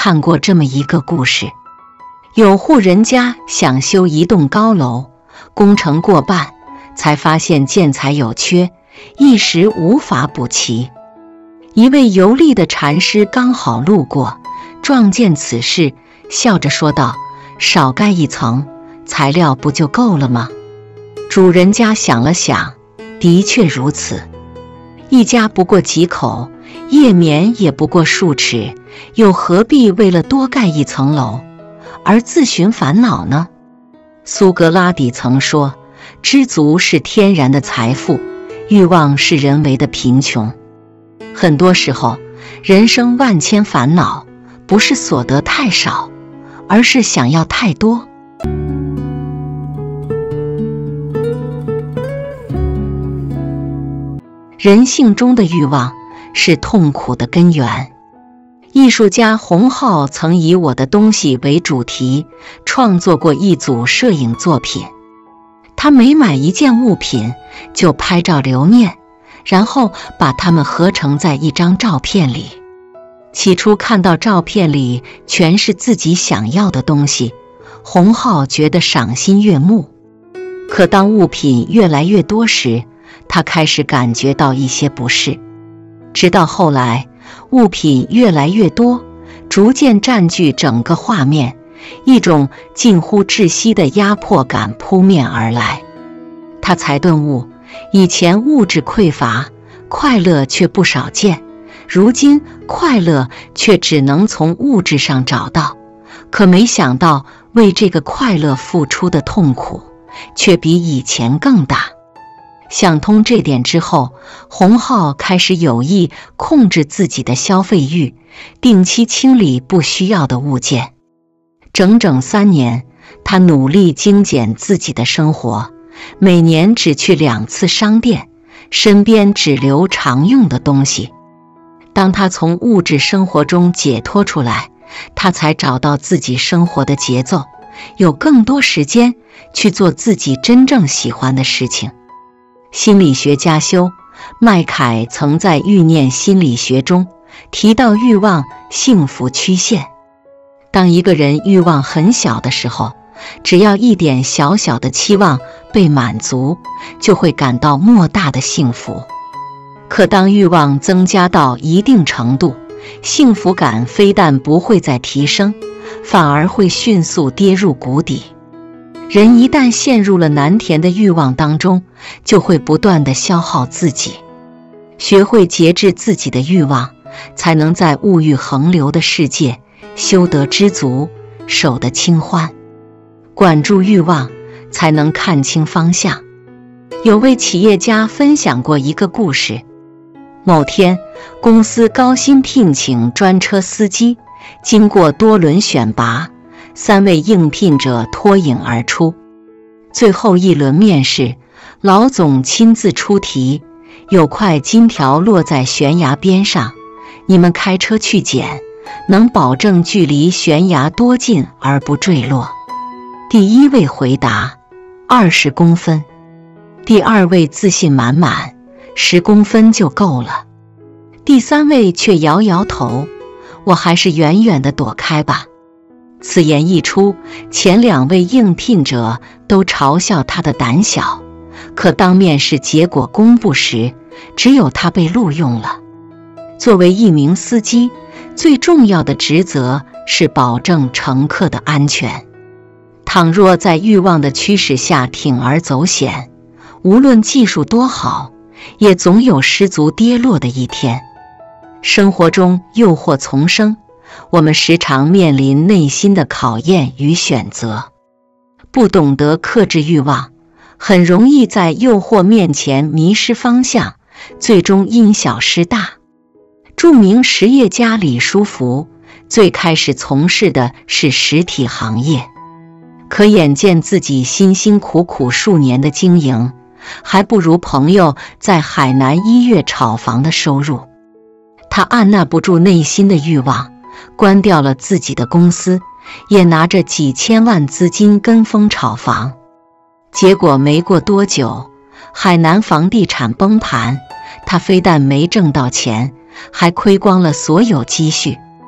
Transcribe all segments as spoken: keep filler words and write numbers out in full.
看过这么一个故事，有户人家想修一栋高楼，工程过半，才发现建材有缺，一时无法补齐。一位游历的禅师刚好路过，撞见此事，笑着说道：少盖一层，材料不就够了吗？主人家想了想，的确如此。一家不过几口，叶绵也不过数尺，又何必为了多盖一层楼而自寻烦恼呢？苏格拉底曾说，知足是天然的财富，欲望是人为的贫穷。很多时候，人生万千烦恼，不是所得太少，而是想要太多。人性中的欲望是痛苦的根源。艺术家洪浩曾以我的东西为主题，创作过一组摄影作品。他每买一件物品，就拍照留念，然后把它们合成在一张照片里。起初看到照片里全是自己想要的东西，洪浩觉得赏心悦目。可当物品越来越多时，他开始感觉到一些不适。直到后来，物品越来越多，逐渐占据整个画面，一种近乎窒息的压迫感扑面而来。他才顿悟，以前物质匮乏，快乐却不少见，如今快乐却只能从物质上找到。可没想到，为这个快乐付出的痛苦却比以前更大。想通这点之后，洪浩开始有意控制自己的消费欲，定期清理不需要的物件。整整三年，他努力精简自己的生活，每年只去两次商店，身边只留常用的东西。当他从物质生活中解脱出来，他才找到自己生活的节奏，有更多时间去做自己真正喜欢的事情。心理学家修麦凯曾在《欲念心理学》中提到欲望幸福曲线。当一个人欲望很小的时候，只要一点小小的期望被满足，就会感到莫大的幸福。可当欲望增加到一定程度，幸福感非但不会再提升，反而会迅速跌入谷底。人一旦陷入了难填的欲望当中，就会不断地消耗自己。学会节制自己的欲望，才能在物欲横流的世界修得知足，守得清欢。管住欲望，才能看清方向。有位企业家分享过一个故事。某天，公司高薪聘请专车司机，经过多轮选拔，三位应聘者脱颖而出。最后一轮面试，老总亲自出题，有块金条落在悬崖边上，你们开车去捡，能保证距离悬崖多近而不坠落？第一位回答二十公分，第二位自信满满，十公分就够了。第三位却摇摇头，我还是远远地躲开吧。此言一出，前两位应聘者都嘲笑他的胆小，可当面试结果公布时，只有他被录用了。作为一名司机，最重要的职责是保证乘客的安全。倘若在欲望的驱使下铤而走险，无论技术多好，也总有失足跌落的一天。生活中诱惑丛生，我们时常面临内心的考验与选择。不懂得克制欲望，很容易在诱惑面前迷失方向，最终因小失大。著名实业家李书福最开始从事的是实体行业，可眼见自己辛辛苦苦数年的经营，还不如朋友在海南一月炒房的收入。他按捺不住内心的欲望，关掉了自己的公司，也拿着几千万资金跟风炒房。结果没过多久，海南房地产崩盘，他非但没挣到钱，还亏光了所有积蓄。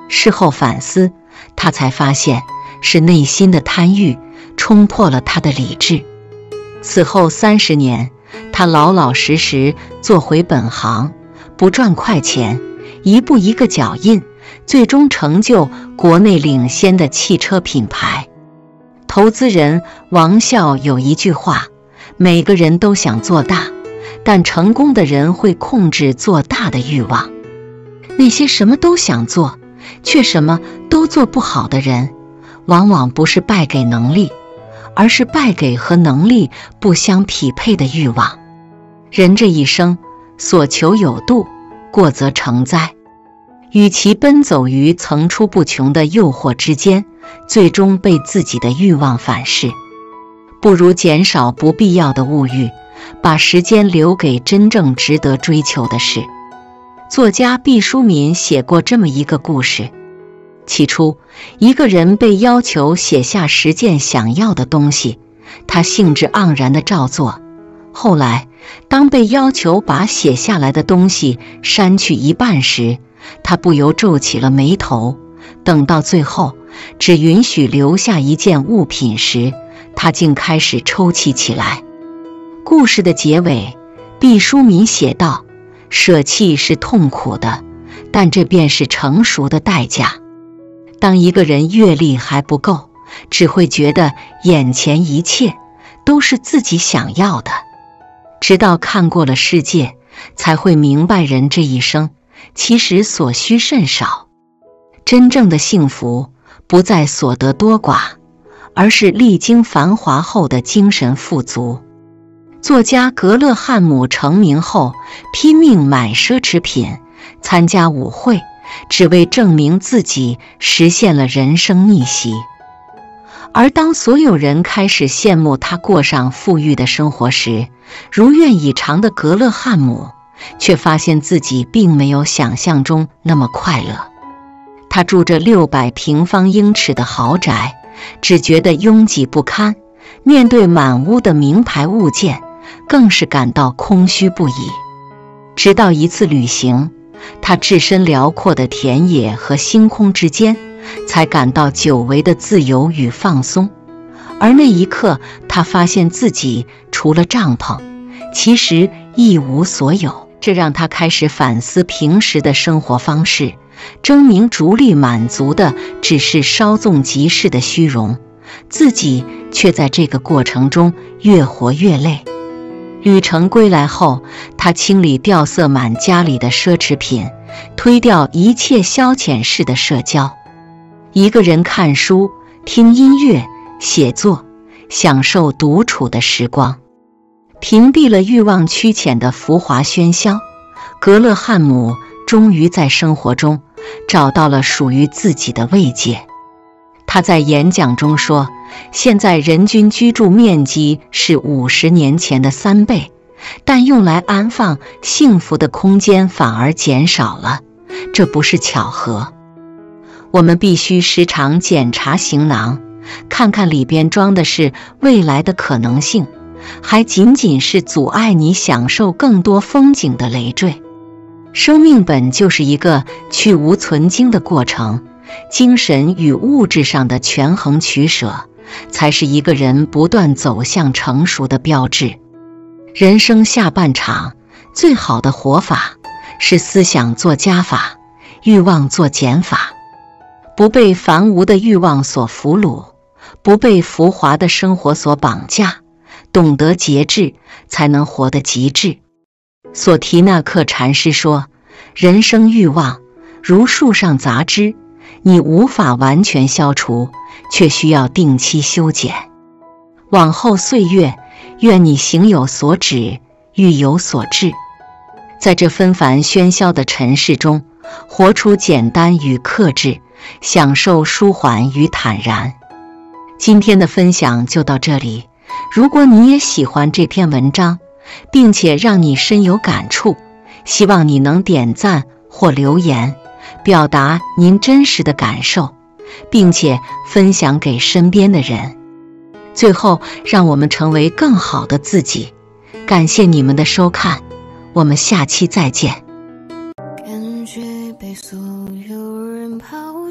事后反思，他才发现是内心的贪欲冲破了他的理智。此后三十年，他老老实实做回本行，不赚快钱，一步一个脚印，最终成就国内领先的汽车品牌。投资人王啸有一句话，每个人都想做大，但成功的人会控制做大的欲望。那些什么都想做，却什么都做不好的人，往往不是败给能力，而是败给和能力不相匹配的欲望。人这一生，所求有度，过则成灾。与其奔走于层出不穷的诱惑之间，最终被自己的欲望反噬，不如减少不必要的物欲，把时间留给真正值得追求的事。作家毕淑敏写过这么一个故事。起初，一个人被要求写下十件想要的东西，他兴致盎然地照做。后来，当被要求把写下来的东西删去一半时，他不由皱起了眉头。等到最后只允许留下一件物品时，他竟开始抽泣起来。故事的结尾，毕淑敏写道：舍弃是痛苦的，但这便是成熟的代价。当一个人阅历还不够，只会觉得眼前一切都是自己想要的，直到看过了世界，才会明白人这一生其实所需甚少。真正的幸福不在所得多寡，而是历经繁华后的精神富足。作家格勒汉姆成名后，拼命买奢侈品，参加舞会，只为证明自己实现了人生逆袭。而当所有人开始羡慕他过上富裕的生活时，如愿以偿的格勒汉姆却发现自己并没有想象中那么快乐。他住着六百平方英尺的豪宅，只觉得拥挤不堪，面对满屋的名牌物件，更是感到空虚不已。直到一次旅行，他置身辽阔的田野和星空之间，才感到久违的自由与放松。而那一刻，他发现自己除了帐篷，其实一无所有。这让他开始反思平时的生活方式，争名逐利满足的只是稍纵即逝的虚荣，自己却在这个过程中越活越累。旅程归来后，他清理掉色满家里的奢侈品，推掉一切消遣式的社交，一个人看书、听音乐、写作，享受独处的时光。屏蔽了欲望驱遣的浮华喧嚣，格勒汉姆终于在生活中找到了属于自己的慰藉。他在演讲中说，现在人均居住面积是五十年前的三倍，但用来安放幸福的空间反而减少了，这不是巧合。我们必须时常检查行囊，看看里边装的是未来的可能性，还仅仅是阻碍你享受更多风景的累赘。生命本就是一个去无存精的过程，精神与物质上的权衡取舍，才是一个人不断走向成熟的标志。人生下半场，最好的活法是思想做加法，欲望做减法，不被凡无的欲望所俘虏，不被浮华的生活所绑架，懂得节制，才能活得极致。索提纳克禅师说，人生欲望如树上杂枝，你无法完全消除，却需要定期修剪。往后岁月，愿你行有所止，欲有所至。在这纷繁喧嚣的尘世中，活出简单与克制，享受舒缓与坦然。今天的分享就到这里，如果你也喜欢这篇文章，并且让你深有感触，希望你能点赞或留言，表达您真实的感受，并且分享给身边的人。最后，让我们成为更好的自己。感谢你们的收看，我们下期再见。 感觉被所有人抛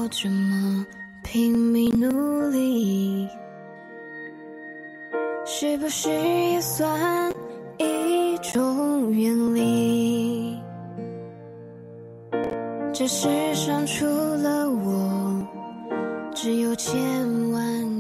这么拼命努力，是不是也算一种远离？这世上除了我，只有千万